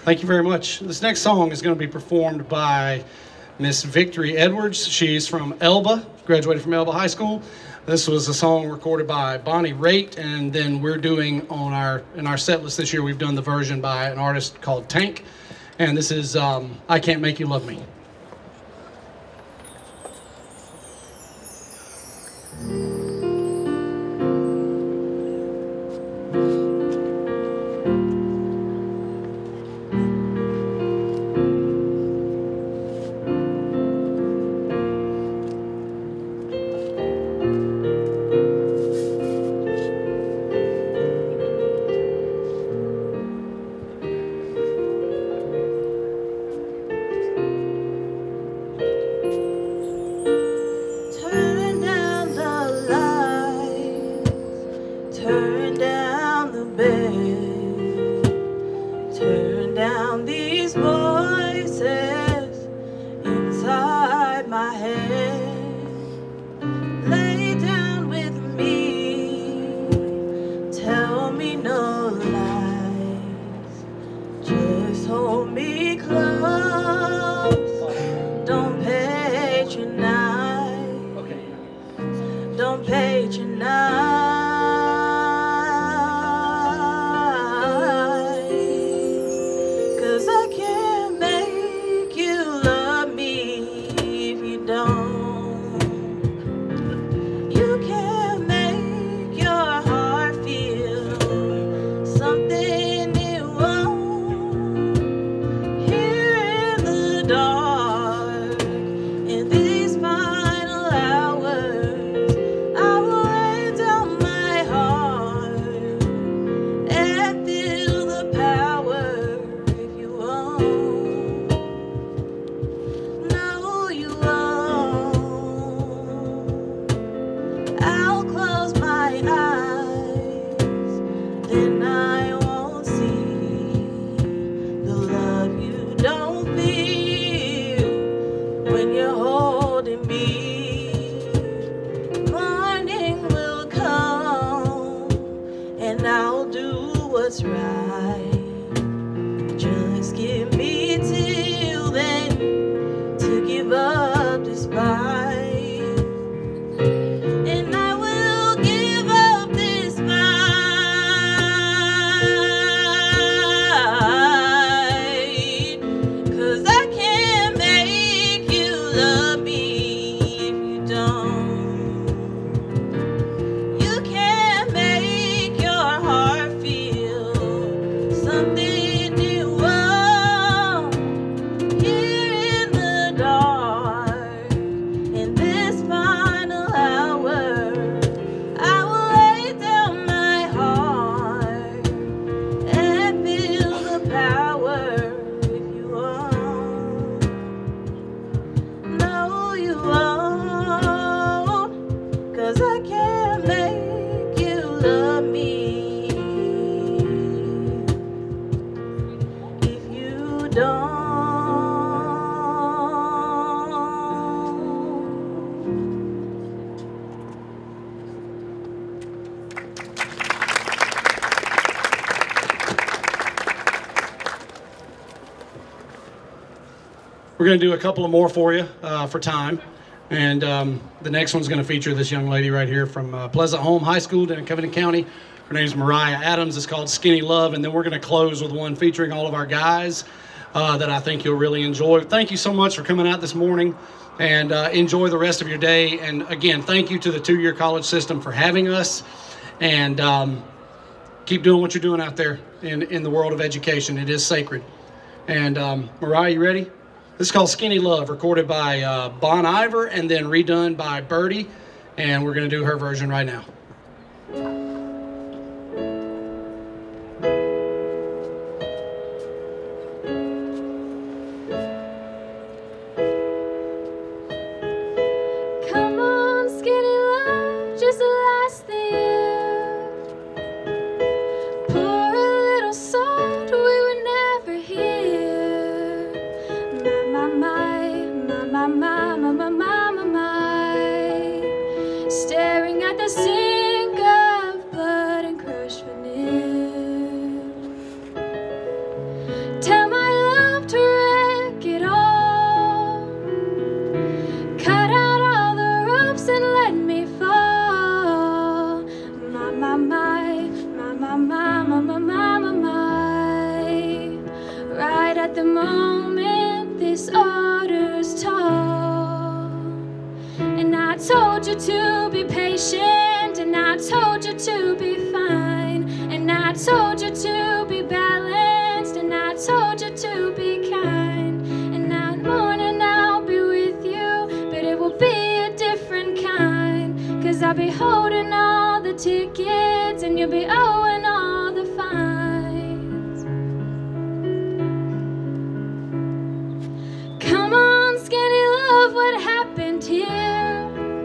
Thank you very much. This next song is going to be performed by Miss Victory Edwards. She's from Elba, graduated from Elba High School. This was a song recorded by Bonnie Raitt, and then we're doing in our set list this year, we've done the version by an artist called Tank, and this is I Can't Make You Love Me. We're going to do a couple of more for you for time. And the next one's going to feature this young lady right here from Pleasant Home High School in Covington County. Her name's Mariah Adams. It's called Skinny Love. And then we're going to close with one featuring all of our guys that I think you'll really enjoy. Thank you so much for coming out this morning, and enjoy the rest of your day. And again, thank you to the two-year college system for having us. And keep doing what you're doing out there in the world of education. It is sacred. And Mariah, you ready? This is called Skinny Love, recorded by Bon Iver and then redone by Birdie, and we're going to do her version right now. Come on, skinny love, just the last thing. Pour a little salt, we were never here. My, staring at the sea. Right at the moment this order's tall. And I told you to be patient, and I told you to be fine, and I told you to be balanced, and I told you to be kind. And that morning I'll be with you, but it will be a different kind. 'Cause I'll be holding all the tickets, and you'll be owing all the fines. Come on, skinny love, what happened here?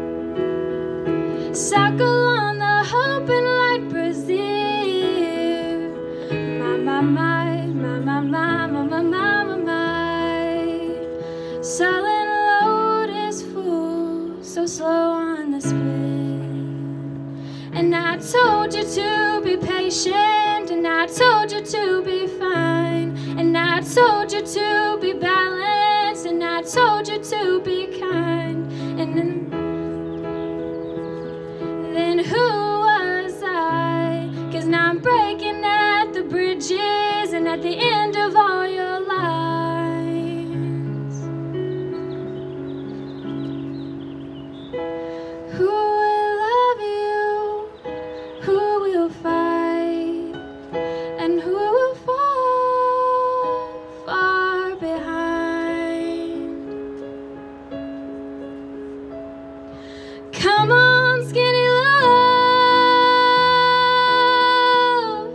Circle on the hope and light brazier. My. Sullen load is full, so slow on the split. And I told you to be patient, and I told you to be fine, and I told you to be balanced, and I told you to be kind. And then who was I? 'Cause now I'm breaking at the bridges and at the end of all your lines. Who will love you? Who will fight? And who will fall far behind? Come on, skinny love.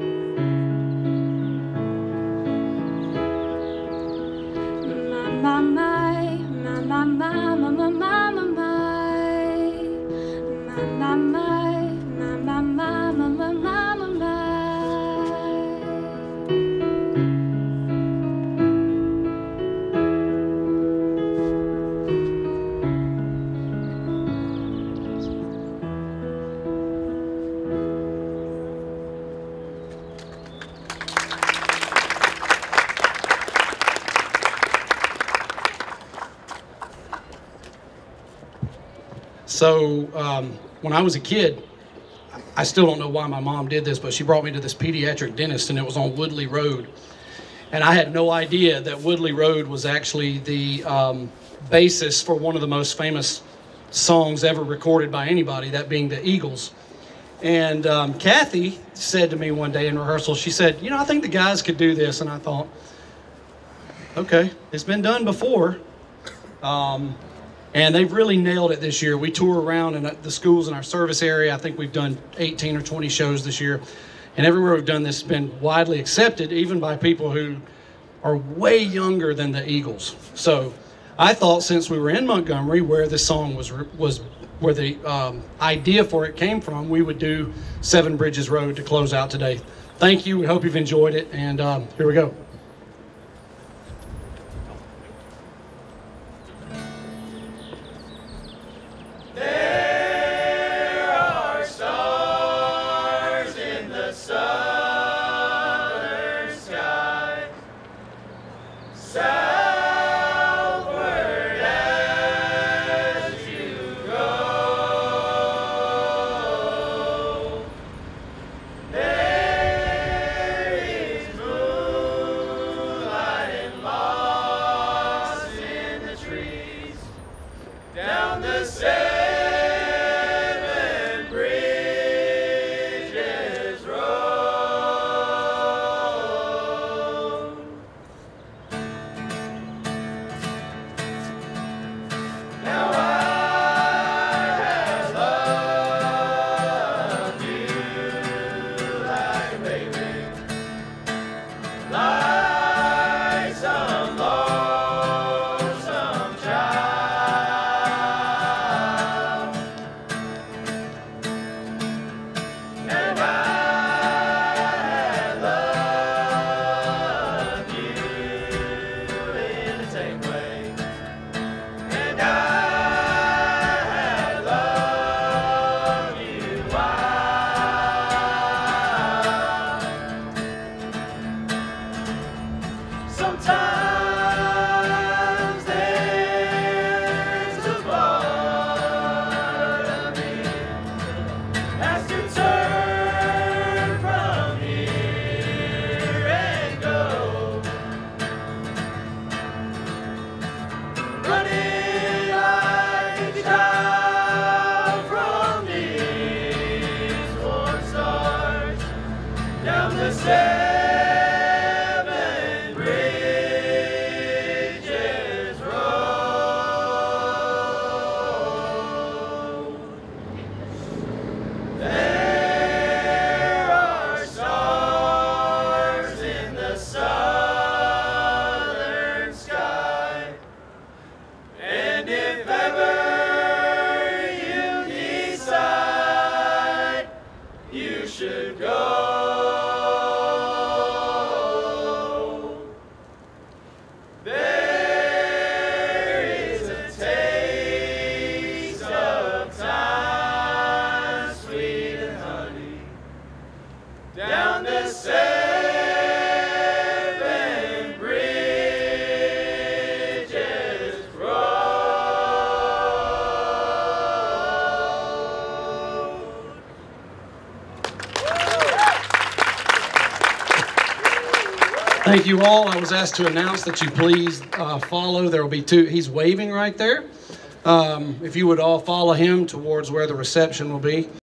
So when I was a kid, I still don't know why my mom did this, but she brought me to this pediatric dentist, and it was on Woodley Road. And I had no idea that Woodley Road was actually the basis for one of the most famous songs ever recorded by anybody, that being the Eagles. And Kathy said to me one day in rehearsal, she said, you know, I think the guys could do this. And I thought, okay, it's been done before. And they've really nailed it this year. We tour around in the schools in our service area. I think we've done 18 or 20 shows this year. And everywhere we've done this has been widely accepted, even by people who are way younger than the Eagles. So I thought, since we were in Montgomery, where this song was where the idea for it came from, we would do Seven Bridges Road to close out today. Thank you. We hope you've enjoyed it. And here we go. seven bridges roll. There are stars in the southern sky, and if ever you decide you should go, there is a taste of time, sweet and honey, down the seven bridges road. Thank you all. I was asked to announce that you please follow. There will be two. He's waving right there. If you would all follow him towards where the reception will be.